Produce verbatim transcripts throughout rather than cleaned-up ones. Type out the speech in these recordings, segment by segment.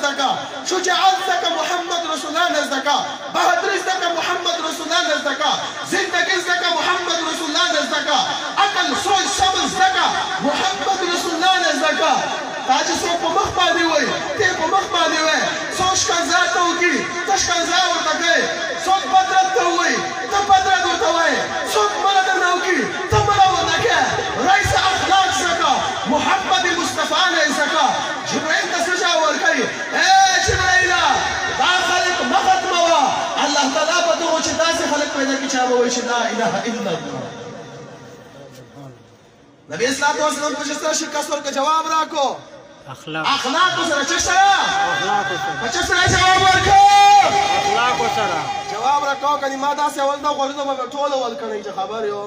نزدکا شجاعت زدکا محمد رسول الله نزدکا بہادری زدکا محمد رسول الله نزدکا زندگی زدکا محمد رسول الله نزدکا عقل سوچ صبر زدکا محمد رسول الله نزدکا تاج سو په مخ باندې وای ته په مخ باندې وای سوچ کنزا ته وکی تش کنزا ورته کوي څوک بدرت ته وای ته بدرت ورته وای څوک مراد نه وکی ته مراد ورته کوي رئیس اخلاق زکا محمد مصطفی نه زکا جبرائیل ته سجا ور کوي اے جبرائیل دا خلق مخت موا الله تعالی په دغه چې داسې خلق پیدا کړي چې هغه وایي چې لا اله الا الله نبی اسلام والسلام په شسته شکست ورکړه جواب راکو اخلاق اخلاق سره چې سره اخلاق سره په چې سره جواب ورکړه اخلاق سره جواب راکو کني ما داسې اول دا غوړو به ټول ول کړی چې خبر یو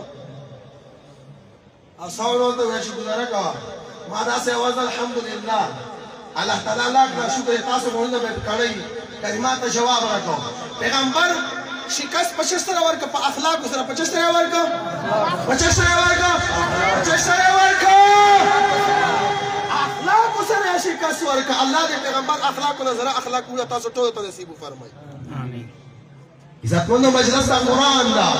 او څاورو ته چې گزاره کا ما داسې اول الحمدلله الله تعالی لاک دا شکر تاسو مونږ به کړی کلمات جواب راکو پیغمبر شکست په چې سره ورکړه په اخلاق سره په چې سره ورکړه په چې سره ورکړه په چې سره ورکړه اخلاق سره شکست ورکړه الله دې پیغمبر اخلاق نظر اخلاق موږ تاسو ټول ته نصیب فرمایي امين عزتمن مجلس دا قرآن دا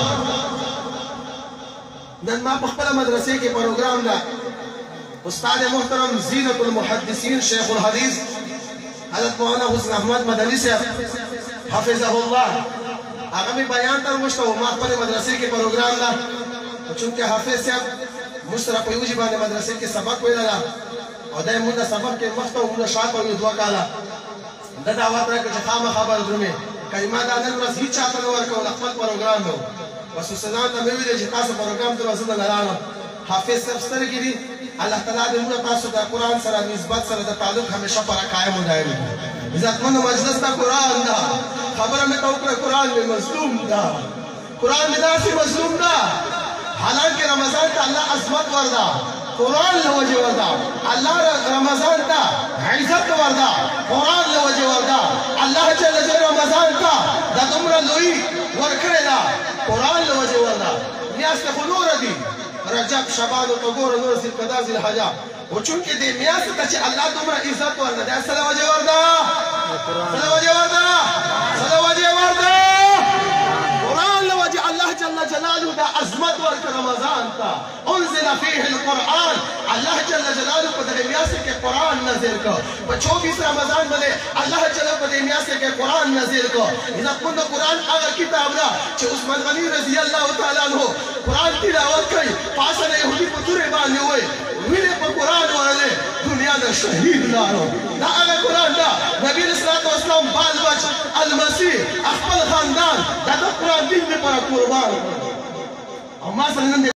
نن ما په خپل مدرسې کې پروګرام دا استاد محترم زینت المحدثین شیخ الحدیث حضرت مولانا حسن احمد مدنی صاحب حفظه الله هغه می بیان تر وشته او ما خپل مدرسې کې پروګرام دا چونکه حافظ صاحب مشرف په یوجي باندې مدرسې کې سبق ویل دا او دای موږ سبق کې مخته موږ شاته یو دوه کاله دا دعوت راکړه چې خامہ خبر درمه کلمات دا نن ورځ هیڅ چاته نه ورکول خپل پروګرام نو بس سلام ته مې ویل چې تاسو پروګرام ته راځو نه لاره حافظ صاحب سره کې دي الله تعالی دې موږ تاسو د قران سره نسبت سره د تعلق همیشه پر قائم و دائم عزتمن مجلس دا قران دا خبره مې تو کړ قران مې مظلوم دا قران مې داسې مظلوم دا حالانکه رمضان ته الله عظمت وردا قرآن لوجه وردا الله رمضان تا عزت وردا قرآن لوجه وردا الله جل جلاله رمضان تا دا تمرا لوی ورکړه دا قرآن لوجه وردا میاس ته نور دي رجب شعبان او طغور نور ذل قدا ذل حجا او چونکه دې میاس ته چې الله تمرا عزت وردا دا سره وجه وردا سره وجه وردا سره وجه وردا قرآن لوجه الله جل جلاله دا عظمت ورک رمضان تا انزل فيه القرآن الله جل جلاله په دې میاشت کې قرآن نازل کړ په چوبیس رمضان باندې الله جل په دې میاشت کې قرآن نازل کړ اذا کو قرآن هغه کتاب را چې عثمان غنی رضی الله تعالی عنہ قرآن تلاوت کوي پاسه يهودي په تورې باندې وای ویله په قرآن ورله دنیا د شهید لارو دا هغه قرآن دا نبی رسول الله اسلام بال بچ المسیح خپل خاندان دا د قرآن دین لپاره قربان او ما سره نن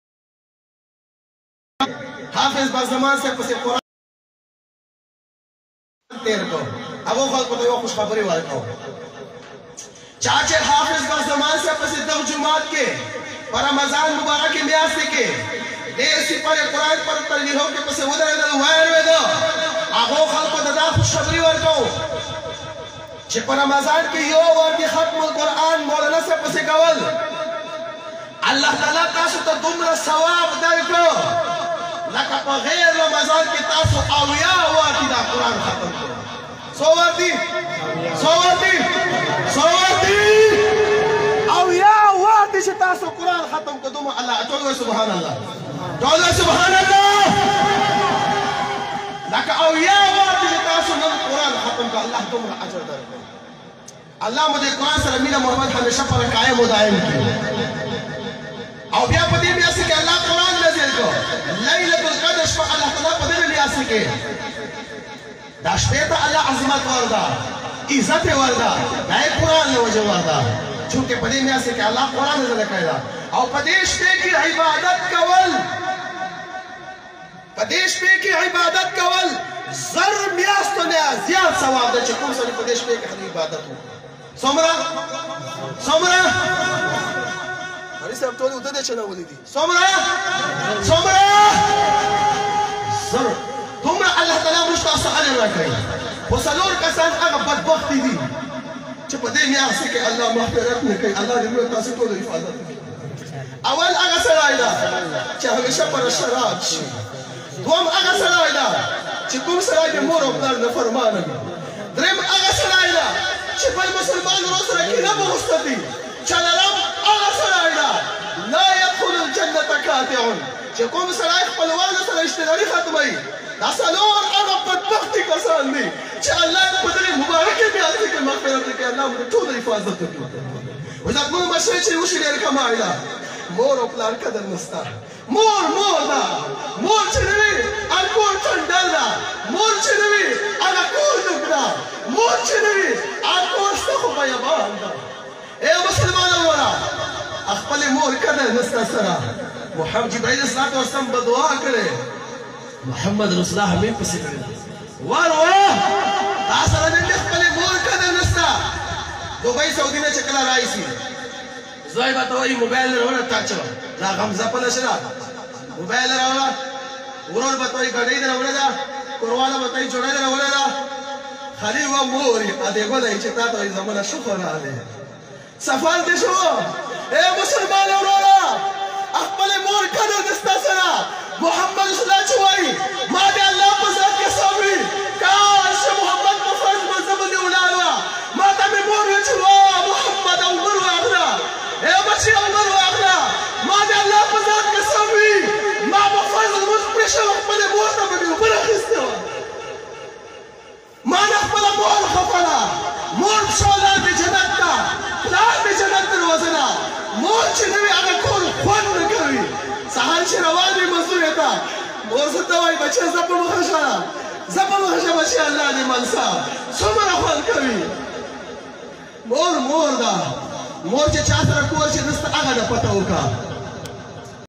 حافظ بازمان سے پس قرآن تیر کو ابو خلق کو یو خوش خبری ورکو چاچے حافظ بازمان سے پس ترجمات کے پر رمضان مبارک میاشت کے دیسی پر قرآن پر تلیحوں کے پس ودر دل وائر ویدو ابو خلق کو دا خوش خبری ورکو چھ پر رمضان کی یو وردی ختم القرآن مولانا سے پس گول اللہ تعالیٰ تاسو تا دمرا ثواب درکو لکه په غیر رمضان کې تاسو اویا واتی دا قرآن ختم کړو سو واتی سو واتی سو واتی اویا واتی چې تاسو قرآن ختم کړو الله ټول سبحان الله ټول سبحان الله لکه اویا واتی چې تاسو نن قرآن ختم کړو الله دومره اجر درکړي الله مو دې قرآن سره مینه محبت همیشه پر قائم و دائم کړي او بیا په دې میاشت کې الله قرآن نازل کړ ليله القدر شپه الله تعالی په دې میاشت کې دا شپه ته الله عظمت وردا عزت وردا دا قرآن له وجه وردا چونکه په دې میاشت کې الله قرآن نازل کړی او په دې شپه کې عبادت کول په دې شپه کې عبادت کول زر میاشتو نه زیات ثواب ده چې کوم سړي په دې شپه کې عبادت وکړي څومره څومره هرې صاحب ټول وته دې چې نه ولې دي څومره څومره زر دومره الله تعالی موږ تاسو اجر راکړي خو څلور کسان هغه بدبخت دي چې په دې میاشت کې الله مغفرت نه کوي الله دې موږ تاسو ټول حفاظت وکړي اول هغه سړی ده چې همیشه پر شراب شي دوم هغه سړی ده چې کوم سړی د مور او پلار نه فرمانه وي دریم هغه سړی ده چې بل مسلمان ورو سره کینه بغوسته دي څلورم هغه سړی ده لا يدخل الجنة قاطع چې کوم سړی خپلوانو سره اشتراکي ختموي دا څلور هغه بدبختي کسان دي چې الله په دې مبارکې میاشتې کې مغفرت وکړي الله موږ ټول حفاظت وکړي وځه موږ مشرې چې وشي ډېر کمال ده مور او پلار قدر نسته مور مور ده مور چې نه وي هغه کور ټنډل ده مور چې نه وي هغه کور ډوب ده مور چې نه وي هغه کور ستا خو بیابان ده ای مسلمانو وروره خپلې مور قدر نسته سره محمد جبرائیل السلام وسلم به دعا کړې محمد رسول الله همین پسې کړې وار واه تا سره نن خپلې مور قدر نسته دوبۍ سعودي نه چې کله راشي زوی به ته وایي موبایل راوړه تا چوه دا غمزه په نشه ده موبایل راوړه ورور به ته وایي ګاډۍ دې راوړې ده کورواله به ته وایي جوړه دې راوړې ده خالي وه مور یې ادې ګوله چې تا ته وایي زمونه شکر راغلی سفر دې شو ای مسلمان وروره خپلې مور قدر دې ستا سره محمد رسول الله چې وایي ما دې الله په ذات کې صبري کاش چې محمد په فرض باندې باندې ولاړ وه ما ته مې مور ویل چې وا محمد عمر واخله ای بچي عمر واخله ما دې الله په ذات کې صبري ما په فرض لمونځ پرېښه وه خپلې مور ته به مې اوبه راخیستې وه ما نه خپله مور خفه ده مور پښو لاندې جنت ده پلار مې جنت دروازه ده مور چې نه وي هغه کور خوند نه کوي سهار چې روان وي مزدورۍ ته مور څه ته وایي بچیه زه په مخه شه زه په مخه شه بچیه الله دې منسه څومره خوند کوي مور مور ده مور چې چا سره کور چې نسته هغه ده پته وکړه